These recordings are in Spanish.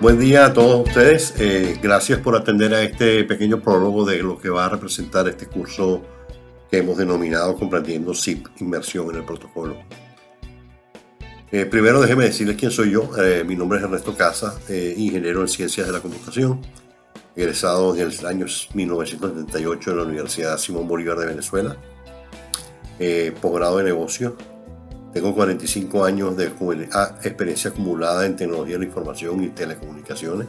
Buen día a todos ustedes. Gracias por atender a este pequeño prólogo de lo que va a representar este curso que hemos denominado Comprendiendo SIP, Inmersión en el Protocolo. Primero déjeme decirles quién soy yo. Mi nombre es Ernesto Casa, ingeniero en Ciencias de la Computación, egresado en el año 1978 de la Universidad Simón Bolívar de Venezuela, posgrado de negocio. Tengo 45 años de experiencia acumulada en tecnología de la información y telecomunicaciones.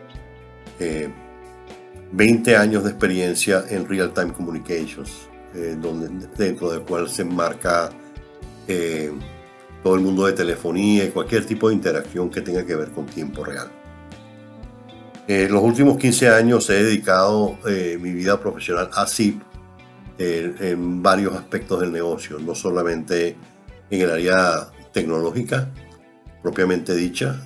20 años de experiencia en Real Time Communications, dentro del cual se enmarca todo el mundo de telefonía y cualquier tipo de interacción que tenga que ver con tiempo real. Los últimos 15 años he dedicado mi vida profesional a SIP en varios aspectos del negocio, no solamente en el área tecnológica, propiamente dicha,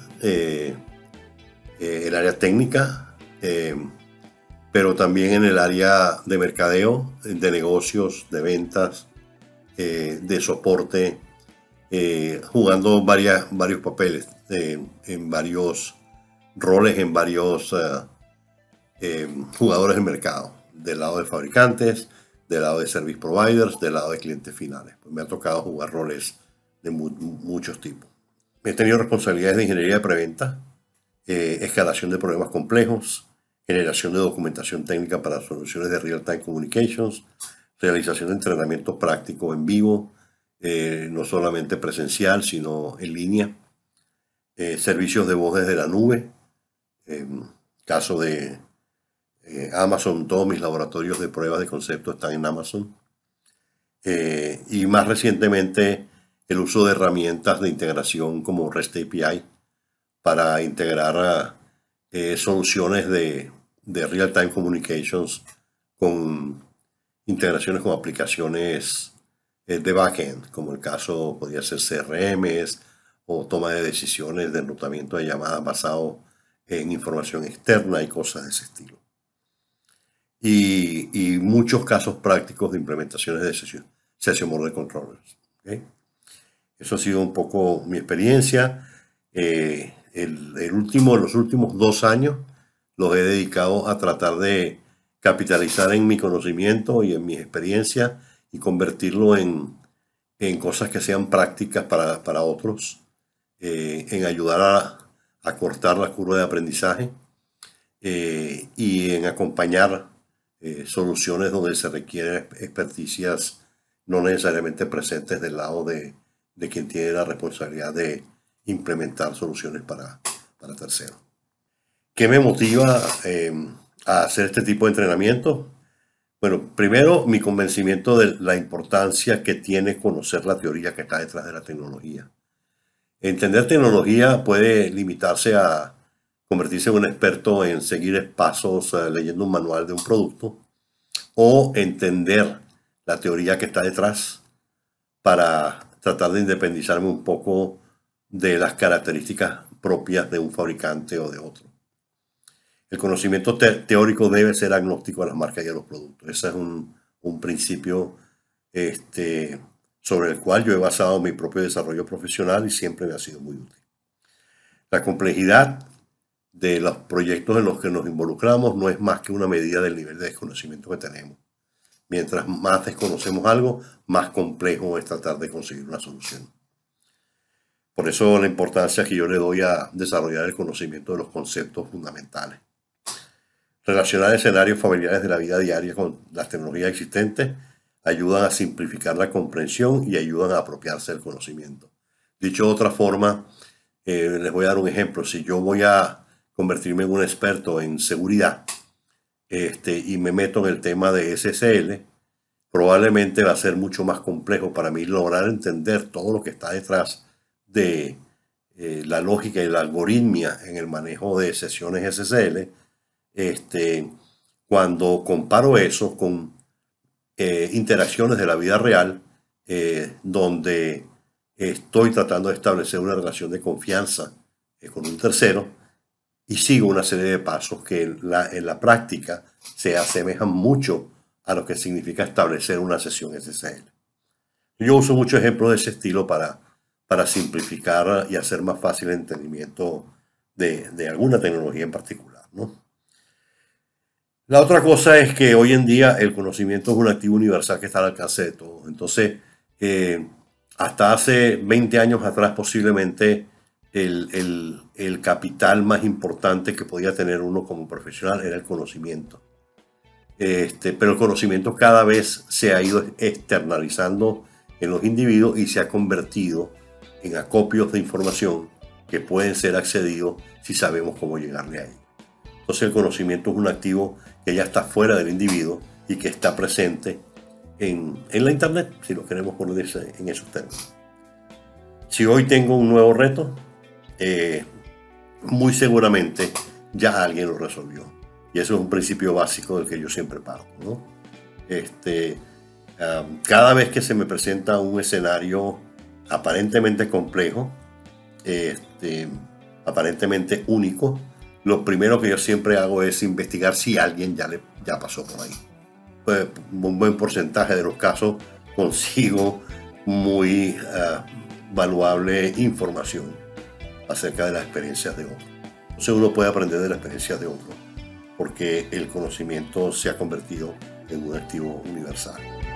el área técnica, pero también en el área de mercadeo, de negocios, de ventas, de soporte, jugando varios papeles, en varios roles, en varios jugadores del mercado, del lado de fabricantes, del lado de service providers, del lado de clientes finales. Pues me ha tocado jugar roles de muchos tipos. He tenido responsabilidades de ingeniería de preventa, escalación de problemas complejos, generación de documentación técnica para soluciones de real-time communications, realización de entrenamiento práctico en vivo, no solamente presencial, sino en línea, servicios de voz desde la nube, caso de Amazon, todos mis laboratorios de pruebas de concepto están en Amazon. Y más recientemente el uso de herramientas de integración como REST API para integrar soluciones de real-time communications con integraciones con aplicaciones de backend, como el caso podría ser CRMs o toma de decisiones de enrutamiento de llamadas basado en información externa y cosas de ese estilo. Y muchos casos prácticos de implementaciones de session model controllers. ¿Okay? Eso ha sido un poco mi experiencia. Los últimos 2 años los he dedicado a tratar de capitalizar en mi conocimiento y en mi experiencia y convertirlo en cosas que sean prácticas para otros, en ayudar a cortar la curva de aprendizaje y en acompañar soluciones donde se requieren experticias no necesariamente presentes del lado de quien tiene la responsabilidad de implementar soluciones para terceros. ¿Qué me motiva a hacer este tipo de entrenamiento? Bueno, primero mi convencimiento de la importancia que tiene conocer la teoría que está detrás de la tecnología. Entender tecnología puede limitarse a convertirse en un experto en seguir pasos leyendo un manual de un producto o entender la teoría que está detrás para tratar de independizarme un poco de las características propias de un fabricante o de otro. El conocimiento teórico debe ser agnóstico a las marcas y a los productos. Ese es un principio sobre el cual yo he basado mi propio desarrollo profesional y siempre me ha sido muy útil. La complejidad de los proyectos en los que nos involucramos no es más que una medida del nivel de desconocimiento que tenemos. Mientras más desconocemos algo, más complejo es tratar de conseguir una solución. Por eso la importancia que yo le doy a desarrollar el conocimiento de los conceptos fundamentales. Relacionar escenarios familiares de la vida diaria con las tecnologías existentes ayudan a simplificar la comprensión y ayudan a apropiarse del conocimiento. Dicho de otra forma, les voy a dar un ejemplo. Si yo voy a convertirme en un experto en seguridad y me meto en el tema de SSL, probablemente va a ser mucho más complejo para mí lograr entender todo lo que está detrás de la lógica y la algoritmia en el manejo de sesiones SSL, cuando comparo eso con interacciones de la vida real, donde estoy tratando de establecer una relación de confianza con un tercero y sigo una serie de pasos que en la práctica se asemejan mucho a lo que significa establecer una sesión SSL. Yo uso muchos ejemplos de ese estilo para simplificar y hacer más fácil el entendimiento de alguna tecnología en particular, ¿no? La otra cosa es que hoy en día el conocimiento es un activo universal que está al alcance de todos. Entonces, eh, hasta hace 20 años atrás posiblemente el capital más importante que podía tener uno como profesional era el conocimiento. Pero el conocimiento cada vez se ha ido externalizando en los individuos y se ha convertido en acopios de información que pueden ser accedidos si sabemos cómo llegarle a ellos. Entonces el conocimiento es un activo que ya está fuera del individuo y que está presente en la internet, si lo queremos poner en esos términos. Si hoy tengo un nuevo reto, muy seguramente ya alguien lo resolvió. Y eso es un principio básico del que yo siempre parto, ¿no? Cada vez que se me presenta un escenario aparentemente complejo, aparentemente único, lo primero que yo siempre hago es investigar si alguien ya pasó por ahí. Pues, un buen porcentaje de los casos consigo muy valuable información acerca de las experiencias de otros. Entonces uno puede aprender de las experiencias de otros porque el conocimiento se ha convertido en un activo universal.